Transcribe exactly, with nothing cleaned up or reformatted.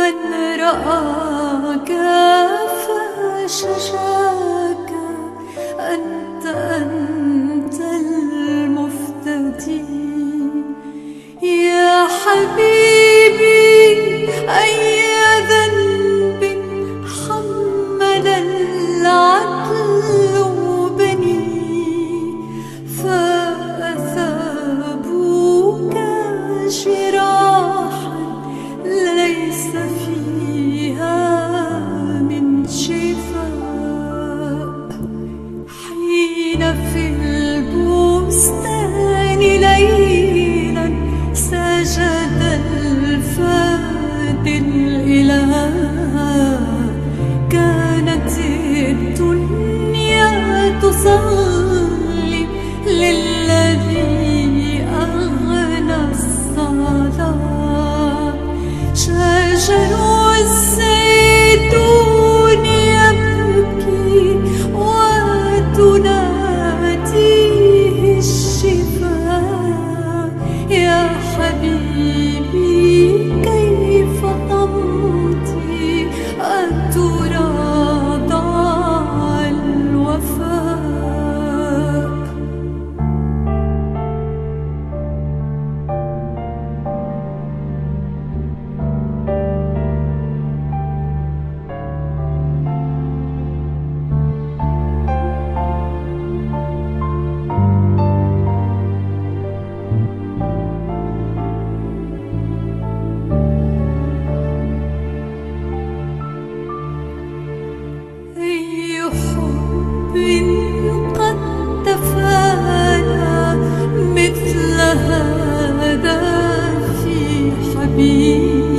من رآك فششاك، أنت أنت المفتدي يا حبيبي. أي ذنب حمل العدل بني، فأثابوك جراحا ليس فيها من شفاء. حين في البستان ليلا سجد الفادي الإله، كانت الدنيا تصلي للذي أغنى الصلاة. شجر الزيتون يبكي وتناديه الشفاء. يا حبيبي كيف تمضي أترى ضاع الوفاء. أي حب قد تفانى مثل هذا في حبيب.